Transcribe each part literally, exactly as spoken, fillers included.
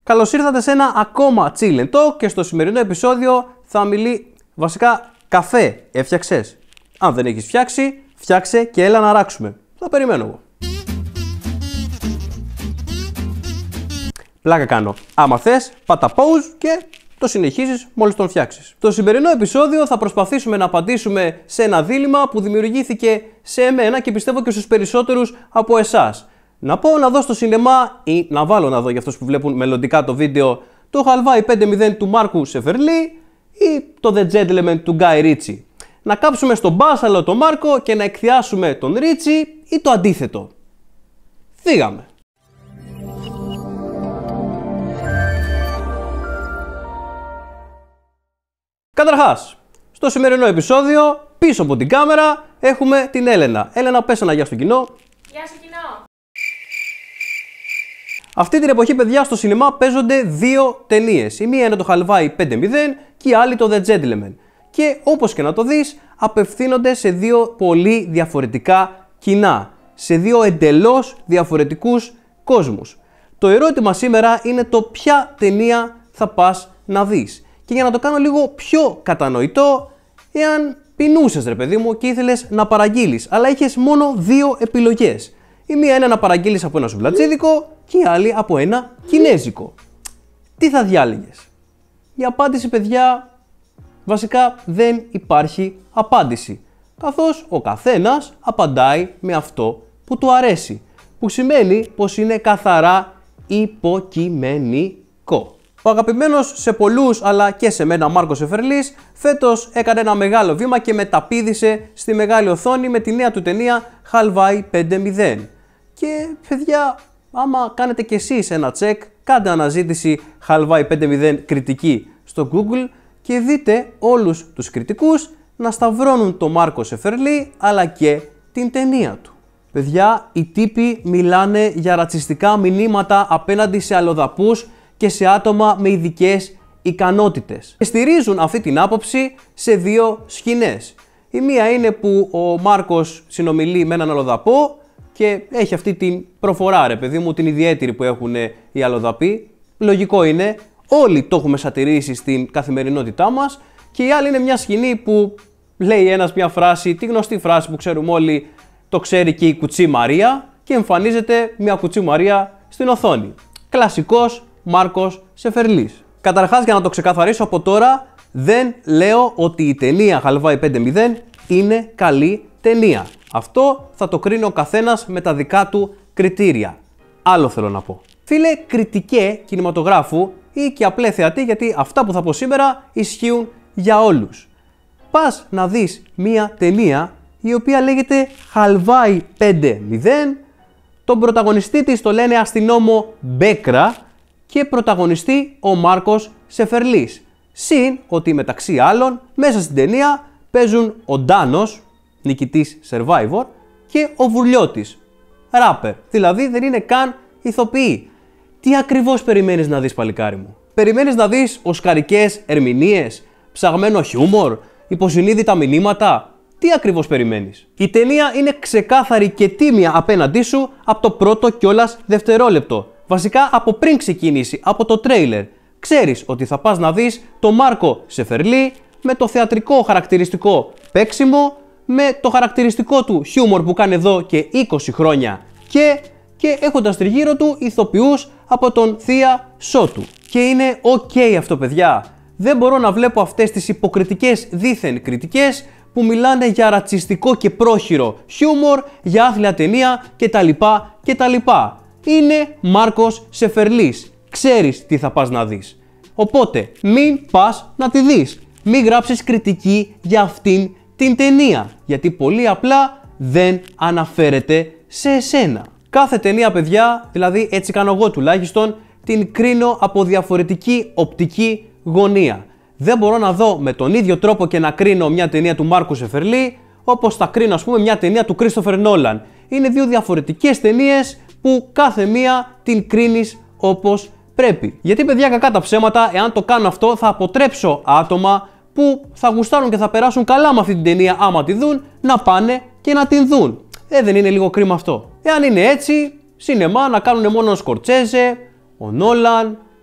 Καλώς ήρθατε σε ένα ακόμα Chill and Talk και στο σημερινό επεισόδιο θα μιλεί βασικά καφέ έφτιαξες. Αν δεν έχεις φτιάξει, φτιάξε και έλα να ράξουμε. Θα περιμένω εγώ. Πλάκα κάνω. Άμα θες, πάτα pause και το συνεχίζεις μόλις τον φτιάξεις. Στο σημερινό επεισόδιο θα προσπαθήσουμε να απαντήσουμε σε ένα δίλημμα που δημιουργήθηκε σε εμένα και πιστεύω και στους περισσότερους από εσάς. Να πω να δω στο σινεμά ή να βάλω να δω για αυτούς που βλέπουν μελλοντικά το βίντεο το Χαλβάι πέντε μηδέν του Μάρκου Σεφερλί ή το The Gentleman του Γκάι Ρίτσι. Να κάψουμε στον μπάσαλο τον Μάρκο και να εκθιάσουμε τον Ρίτσι ή το αντίθετο. Φύγαμε! Καταρχάς, στο σημερινό επεισόδιο, πίσω από την κάμερα, έχουμε την Έλενα. Έλενα, πες ένα γεια στο κοινό. Γεια σου κοινό! Αυτή την εποχή, παιδιά, στο σινεμά παίζονται δύο ταινίες. Η μία είναι το Χαλβάι πέντε μηδέν και η άλλη το The Gentleman. Και όπως και να το δεις, απευθύνονται σε δύο πολύ διαφορετικά κοινά. Σε δύο εντελώς διαφορετικούς κόσμους. Το ερώτημα σήμερα είναι το ποια ταινία θα πας να δεις. Και για να το κάνω λίγο πιο κατανοητό, εάν πεινούσες ρε παιδί μου και ήθελες να παραγγείλεις, αλλά είχες μόνο δύο επιλογές. Η μία είναι να παραγγείλεις από ένα σουβλατζίδικο και η άλλη από ένα κινέζικο. Τι θα διάλεγες? Η απάντηση, παιδιά, βασικά δεν υπάρχει απάντηση. Καθώς ο καθένας απαντάει με αυτό που του αρέσει. Που σημαίνει πως είναι καθαρά υποκειμενικό. Ο αγαπημένος σε πολλούς αλλά και σε μένα Μάρκος Σεφερλής φέτος έκανε ένα μεγάλο βήμα και μεταπήδησε στη μεγάλη οθόνη με τη νέα του ταινία Χαλβάι πέντε μηδέν. Και παιδιά, άμα κάνετε κι εσείς ένα τσεκ, κάντε αναζήτηση Χαλβάι πέντε μηδέν κριτική στο Google και δείτε όλους τους κριτικούς να σταυρώνουν τον Μάρκο Σεφερλή αλλά και την ταινία του. Παιδιά, οι τύποι μιλάνε για ρατσιστικά μηνύματα απέναντι σε αλλοδαπούς και σε άτομα με ειδικές ικανότητες. Και στηρίζουν αυτή την άποψη σε δύο σκηνές. Η μία είναι που ο Μάρκος συνομιλεί με έναν αλλοδαπό και έχει αυτή την προφορά, ρε παιδί μου, την ιδιαίτερη που έχουν οι αλλοδαποί. Λογικό είναι, όλοι το έχουμε σατηρήσει στην καθημερινότητά μας. Και η άλλη είναι μια σκηνή που λέει ένας μια φράση, τη γνωστή φράση που ξέρουμε όλοι, το ξέρει και η Κουτσή Μαρία, και εμφανίζεται μια Κουτσή Μαρία στην οθόνη. Κλασικός Μάρκος Σεφερλής. Καταρχάς, για να το ξεκαθαρίσω από τώρα, δεν λέω ότι η ταινία Χαλβάι πέντε μηδέν είναι καλή ταινία. Αυτό θα το κρίνει ο καθένας με τα δικά του κριτήρια. Άλλο θέλω να πω. Φίλε κριτικέ κινηματογράφου ή και απλέ θεατή, γιατί αυτά που θα πω σήμερα ισχύουν για όλους. Πας να δεις μία ταινία η οποία λέγεται Χαλβάι πέντε μηδέν, τον πρωταγωνιστή της το λένε αστυνόμο Μπέκρα και πρωταγωνιστή ο Μάρκος Σεφερλής. Συν ότι μεταξύ άλλων μέσα στην ταινία παίζουν ο Ντάνος, νικητής Survivor, και ο Βουρλιώτης, ράπερ. Δηλαδή δεν είναι καν ηθοποιοί. Τι ακριβώς περιμένεις να δεις, παλικάρι μου? Περιμένεις να δεις οσκαρικές ερμηνείες, ψαγμένο χιούμορ, υποσυνείδητα μηνύματα? Τι ακριβώς περιμένεις? Η ταινία είναι ξεκάθαρη και τίμια απέναντί σου από το πρώτο κιόλας δευτερόλεπτο. Βασικά από πριν ξεκινήσει, από το τρέιλερ. Ξέρεις ότι θα πας να δεις το Μάρκο Σεφερλή με το θεατρικό χαρακτηριστικό παίξιμο, με το χαρακτηριστικό του χιούμορ που κάνει εδώ και είκοσι χρόνια και, και έχοντας τριγύρω του ηθοποιούς από τον Θεία Σότου. Και είναι ok αυτό, παιδιά. Δεν μπορώ να βλέπω αυτές τις υποκριτικές δήθεν κριτικές που μιλάνε για ρατσιστικό και πρόχειρο χιούμορ, για άθλια ταινία κτλ. κτλ. Είναι Μάρκος Σεφερλής. Ξέρεις τι θα πας να δεις. Οπότε μην πας να τη δεις. Μην γράψεις κριτική για αυτήν την ταινία. Γιατί πολύ απλά δεν αναφέρεται σε εσένα. Κάθε ταινία, παιδιά, δηλαδή έτσι κάνω εγώ τουλάχιστον, την κρίνω από διαφορετική οπτική γωνία. Δεν μπορώ να δω με τον ίδιο τρόπο και να κρίνω μια ταινία του Μάρκου Σεφερλή όπως θα κρίνω, ας πούμε, μια ταινία του Κρίστοφερ Νόλαν. Είναι δύο διαφορετικές ταινίες που κάθε μία την κρίνεις όπως πρέπει. Γιατί, παιδιά, κακά τα ψέματα, εάν το κάνω αυτό θα αποτρέψω άτομα που θα γουστάρουν και θα περάσουν καλά με αυτή την ταινία άμα τη δουν, να πάνε και να την δουν. Ε, δεν είναι λίγο κρίμα αυτό? Εάν είναι έτσι, σινεμά να κάνουν μόνο ο Σκορτσέζε, ο Νόλαν,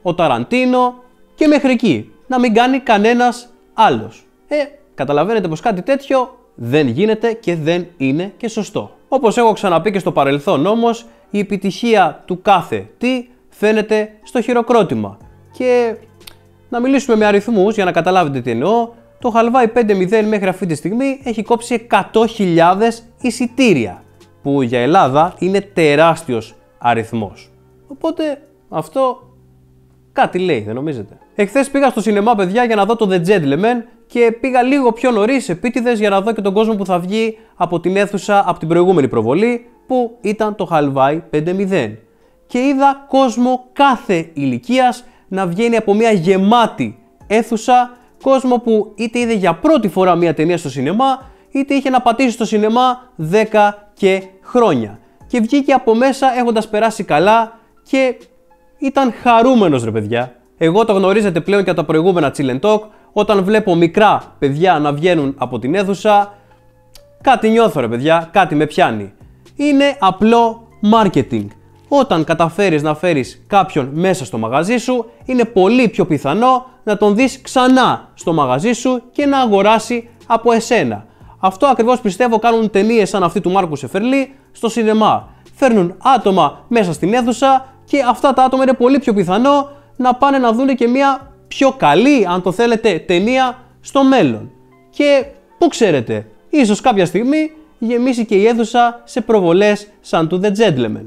ο Ταραντίνο και μέχρι εκεί. Να μην κάνει κανένας άλλος. Ε, καταλαβαίνετε πως κάτι τέτοιο δεν γίνεται και δεν είναι και σωστό. Όπως έχω ξαναπεί και στο παρελθόν όμως, η επιτυχία του κάθε τι φαίνεται στο χειροκρότημα. Και να μιλήσουμε με αριθμούς για να καταλάβετε τι εννοώ. Το Half-Life πέντε μηδέν μέχρι αυτή τη στιγμή έχει κόψει εκατό χιλιάδες εισιτήρια, που για Ελλάδα είναι τεράστιος αριθμός. Οπότε αυτό κάτι λέει, δεν νομίζετε? Εχθές πήγα στο σινεμά, παιδιά, για να δω το The Gentleman και πήγα λίγο πιο νωρίς επίτηδες για να δω και τον κόσμο που θα βγει από την αίθουσα από την προηγούμενη προβολή, που ήταν το Half-Life πέντε μηδέν. Και είδα κόσμο κάθε ηλικίας να βγαίνει από μια γεμάτη αίθουσα, κόσμο που είτε είδε για πρώτη φορά μια ταινία στο σινεμά, είτε είχε να πατήσει στο σινεμά δέκα και χρόνια. Και βγήκε από μέσα έχοντας περάσει καλά και ήταν χαρούμενος, ρε παιδιά. Εγώ το γνωρίζετε πλέον και από τα προηγούμενα Chill and Talk, όταν βλέπω μικρά παιδιά να βγαίνουν από την αίθουσα, κάτι νιώθω, ρε παιδιά, κάτι με πιάνει. Είναι απλό marketing. Όταν καταφέρεις να φέρεις κάποιον μέσα στο μαγαζί σου, είναι πολύ πιο πιθανό να τον δεις ξανά στο μαγαζί σου και να αγοράσει από εσένα. Αυτό ακριβώς πιστεύω κάνουν ταινίες σαν αυτή του Μάρκου Σεφερλή στο σινεμά. Φέρνουν άτομα μέσα στην αίθουσα και αυτά τα άτομα είναι πολύ πιο πιθανό να πάνε να δουν και μια πιο καλή, αν το θέλετε, ταινία στο μέλλον. Και πού ξέρετε, ίσως κάποια στιγμή γεμίσει και η αίθουσα σε προβολές σαν του The Gentleman.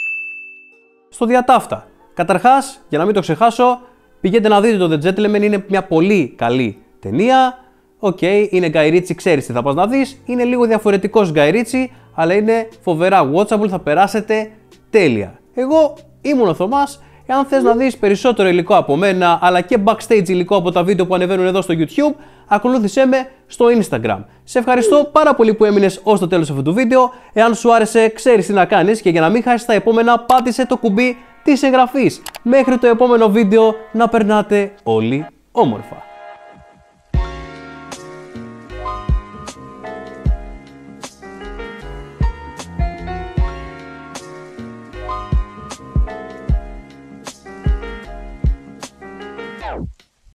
Στο διατάφτα. Καταρχάς, για να μην το ξεχάσω, πηγαίνετε να δείτε το The Gentleman, είναι μια πολύ καλή ταινία. Οκ, okay, είναι Guy Ritchie, ξέρεις τι θα πας να δεις. Είναι λίγο διαφορετικός Guy Ritchie, αλλά είναι φοβερά watchable, θα περάσετε τέλεια. Εγώ ήμουν ο Θωμάς. Εάν θες να δεις περισσότερο υλικό από μένα, αλλά και backstage υλικό από τα βίντεο που ανεβαίνουν εδώ στο YouTube, ακολούθησέ με στο Instagram. Σε ευχαριστώ πάρα πολύ που έμεινες ως το τέλος αυτού του βίντεο. Εάν σου άρεσε, ξέρεις τι να κάνεις και για να μην χάσεις τα επόμενα, πάτησε το κουμπί της εγγραφής. Μέχρι το επόμενο βίντεο, να περνάτε όλοι όμορφα.